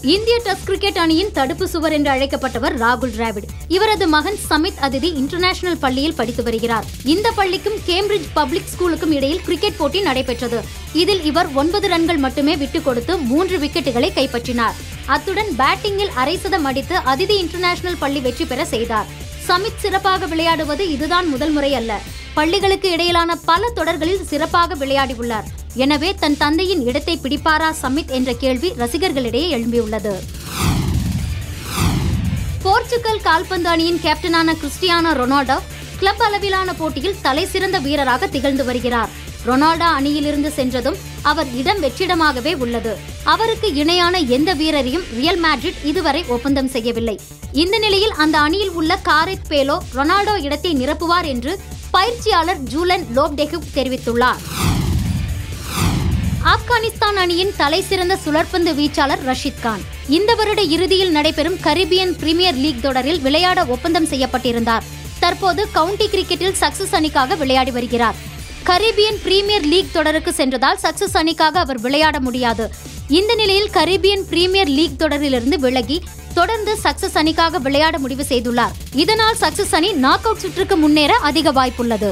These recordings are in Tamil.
இந்திய டெஸ்ட் கிரிக்கெட் அணியின் தடுப்பு சுவர் என்று அழைக்கப்பட்டவர் ராகுல் டிராவிட். இவரது மகன் சமித் அதிதி இன்டர்நேஷனல் பள்ளியில் படித்து வருகிறார். இந்த பள்ளிக்கும் கேம்பிரிட்ஜ் பப்ளிக் ஸ்கூலுக்கும் இடையில் கிரிக்கெட் போட்டி நடைபெற்றது. இதில் இவர் 9 ரன்கள் மட்டுமே விட்டுக் கொடுத்து 3 விக்கெட்டுகளை கைப்பற்றினார். அத்துடன் பேட்டிங்கில் அரை சதம் அடித்து அதிதி இன்டர்நேஷனல் பள்ளி வெற்றி பெற செய்தார். சமித் சிறப்பாக விளையாடுவது இதுதான் முதல் முறை அல்ல. பள்ளிகளுக்கு இடையிலான பல தொடர்களில் சிறப்பாக விளையாடியுள்ளார். எனவே தன் தந்தையின் இடத்தை பிடிப்பாரா சமித் என்ற கேள்வி ரசிகர்களிடையே எழும்பியுள்ளது. போர்ச்சுகல் கால்பந்து அணியின் கேப்டனான கிறிஸ்டியானோ ரொனால்டோ கிளப் அளவிலான போட்டியில் தலைசிறந்த வீரராக திகழ்ந்து வருகிறார். ரொனால்டோ அணியிலிருந்து சென்றதும் அவர் இடம் வெற்றிடமாகவே உள்ளது. அவருக்கு இணையான எந்த வீரரையும் ரியல் மேட்ரிட் இதுவரை ஒப்பந்தம் செய்யவில்லை. இந்த நிலையில் அந்த அணியில் உள்ள காரெத் பேலோ ரொனால்டோ இடத்தை நிரப்புவார் என்று பயிற்சியாளர் ஜூலன் லோப்டெகுக் தெரிவித்துள்ளார். ஆப்கானிஸ்தான் அணியின் தலைசிறந்த சுழற்பந்து வீச்சாளர் ரஷீத் கான் இந்த வருட இறுதியில் நடைபெறும் கரீபியன் பிரீமியர் லீக் தொடரில் விளையாட ஒப்பந்தம் செய்யப்பட்டிருந்தார். தற்போது கவுண்டி கிரிக்கெட்டில் சக்சஸ் அணிக்காக விளையாடி வருகிறார். கரீபியன் பிரீமியர் லீக் தொடருக்கு சென்றதால் சக்சஸ் அணிக்காக அவர் விளையாட முடியாது. இந்த நிலையில் கரீபியன் பிரீமியர் லீக் தொடரிலிருந்து விலகி தொடர்ந்து சக்சஸ் அணிக்காக விளையாட முடிவு செய்துள்ளார். இதனால் சக்சஸ் அணி நாக் அவுட் சுற்றுக்கு முன்னேற அதிக வாய்ப்புள்ளது.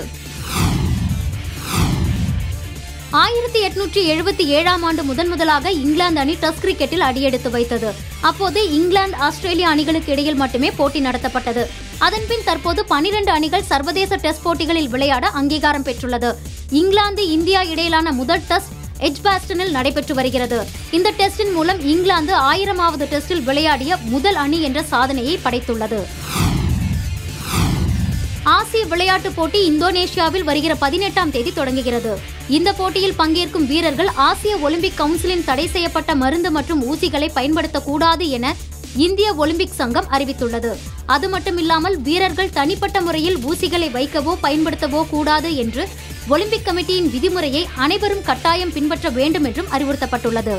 1877ஆம் ஆண்டு முதன்முதலாக இங்கிலாந்து அணி டெஸ்ட் கிரிக்கெட்டில் அடியெடுத்து வைத்தது. அப்போது இங்கிலாந்து ஆஸ்திரேலியா அணிகளுக்கு இடையில் மட்டுமே போட்டி நடத்தப்பட்டது. அதன்பின் தற்போது 12 அணிகள் சர்வதேச டெஸ்ட் போட்டிகளில் விளையாட அங்கீகாரம் பெற்றுள்ளது. இங்கிலாந்து இந்தியா இடையிலான முதல் டெஸ்ட் எட்ஜ்பாஸ்டனில் நடைபெற்று வருகிறது. இந்த டெஸ்டின் மூலம் இங்கிலாந்து 1000வது டெஸ்டில் விளையாடிய முதல் அணி என்ற சாதனையை படைத்துள்ளது. ஆசிய விளையாட்டுப் போட்டி இந்தோனேஷியாவில் வருகிற 18ஆம் தேதி தொடங்குகிறது. இந்த போட்டியில் பங்கேற்கும் வீரர்கள் ஆசிய ஒலிம்பிக் கவுன்சிலின் தடை செய்யப்பட்ட மருந்து மற்றும் ஊசிகளை பயன்படுத்தக்கூடாது என இந்திய ஒலிம்பிக் சங்கம் அறிவித்துள்ளது. அது மட்டுமில்லாமல் வீரர்கள் தனிப்பட்ட முறையில் ஊசிகளை வைக்கவோ பயன்படுத்தவோ கூடாது என்று ஒலிம்பிக் கமிட்டியின் விதிமுறையை அனைவரும் கட்டாயம் பின்பற்ற வேண்டும் என்றும் அறிவுறுத்தப்பட்டுள்ளது.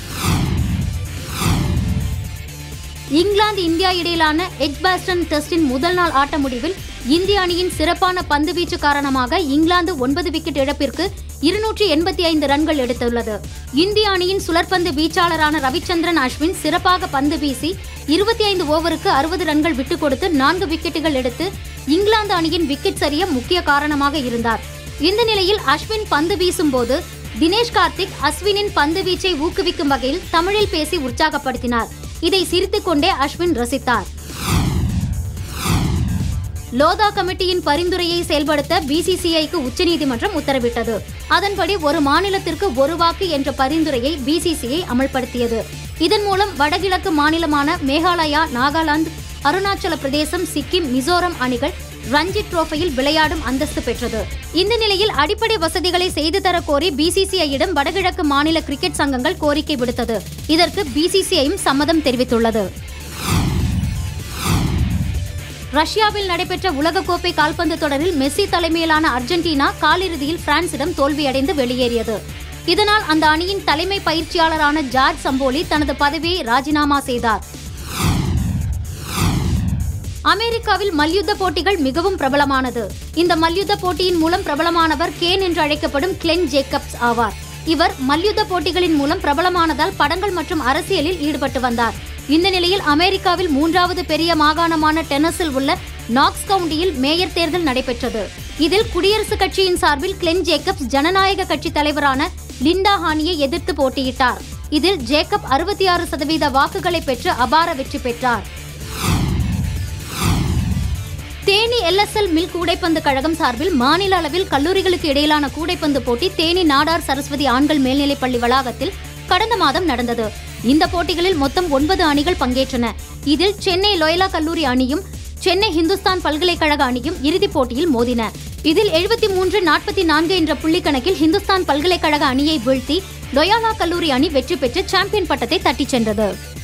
இங்கிலாந்து இந்தியா இடையிலான எட்ஜ்பாஸ்டன் டெஸ்டின் முதல் நாள் ஆட்ட முடிவில் இந்திய அணியின் சிறப்பான பந்து வீச்சு காரணமாக இங்கிலாந்து 9 விக்கெட் இழப்பிற்கு 285 ரன்கள் எடுத்துள்ளது. இந்திய அணியின் சுழற்பந்து வீச்சாளரான ரவிச்சந்திரன் அஸ்வின் சிறப்பாக பந்து வீசி 25 ஓவருக்கு 60 ரன்கள் விட்டுக் கொடுத்து 4 விக்கெட்டுகள் எடுத்து இங்கிலாந்து அணியின் விக்கெட் சரிய முக்கிய காரணமாக இருந்தார். இந்த நிலையில் அஸ்வின் பந்து வீசும் போது தினேஷ் கார்த்திக் அஸ்வினின் பந்து வீச்சை ஊக்குவிக்கும் வகையில் தமிழில் பேசி உற்சாகப்படுத்தினார். இதை சிரித்துக் கொண்டே அஸ்வின் ரசித்தார். லோதா கமிட்டியின் பரிந்துரையை செயல்படுத்த பிசிசிஐக்கு உச்சநீதிமன்றம் உத்தரவிட்டது. அதன்படி ஒரு மாநிலத்திற்கு ஒரு வாக்கு என்ற பரிந்துரையை பிசிசிஐ அமல்படுத்தியது. இதன் மூலம் வடகிழக்கு மாநிலமான மேகாலயா, நாகாலாந்து, அருணாச்சல பிரதேசம், சிக்கிம், மிசோரம் அணிகள் ரஞ்சி டிரோபியில் விளையாடும் அந்தஸ்து பெற்றது. இந்த நிலையில் அடிப்படை வசதிகளை செய்து தர கோரி பிசிசிஐயிடம் வடகிழக்கு மாநில கிரிக்கெட் சங்கங்கள் கோரிக்கை விடுத்தது. இதற்கு பிசிசிஐயும் சம்மதம் தெரிவித்துள்ளது. ரஷ்யாவில் நடைபெற்ற உலகக்கோப்பை கால்பந்து தொடரில் மெஸ்ஸி தலைமையிலான அர்ஜென்டினா காலிறுதியில் பிரான்சிடம் தோல்வியடைந்து வெளியேறியது. இதனால் அந்த அணியின் தலைமை பயிற்சியாளரான ஜார்ஜ் சம்போலி தனது பதவியை ராஜினாமா செய்தார். அமெரிக்காவில் மல்யுத்த போட்டிகள் மிகவும் பிரபலமானது. இந்த மல்யுத்த போட்டியின் மூலம் பிரபலமானவர் கேன் என்று அழைக்கப்படும் கிளென் ஜேக்கப்ஸ் ஆவார். இவர் மல்யுத்த போட்டிகளின் மூலம் பிரபலமானதால் படங்கள் மற்றும் அரசியலில் ஈடுபட்டு வந்தார். இந்த நிலையில் அமெரிக்காவில் 3வது பெரிய மாகாணமான டென்னஸில் உள்ள நாக்ஸ் கவுண்டியில் மேயர் தேர்தல் நடைபெற்றது. இதில் குடியரசுக் கட்சியின் சார்பில் கிளென் ஜேக்கப்ஸ் ஜனநாயக கட்சி தலைவரான லிண்டா ஹானியை எதிர்த்து போட்டியிட்டார். இதில் ஜேக்கப் 66% வாக்குகளை பெற்று அபார வெற்றி பெற்றார். தேனி LSL மில் கூடைப்பந்து கழகம் சார்பில் மாநில அளவில் கல்லூரிகளுக்கு இடையிலான கூடைப்பந்து போட்டி தேனி நாடார் சரஸ்வதி ஆண்கள் மேல்நிலைப்பள்ளி வளாகத்தில் கடந்த மாதம் நடந்தது. இந்த போட்டிகளில் மொத்தம் 9 அணிகள் பங்கேற்றன. இதில் சென்னை லோயலா கல்லூரி அணியும் சென்னை இந்துஸ்தான் பல்கலைக்கழக அணியும் இறுதிப் போட்டியில் மோதின. இதில் 73-44 என்ற புள்ளிக்கணக்கில் இந்துஸ்தான் பல்கலைக்கழக அணியை வீழ்த்தி லோயலா கல்லூரி அணி வெற்றி பெற்று சாம்பியன் பட்டத்தை தட்டிச் சென்றது.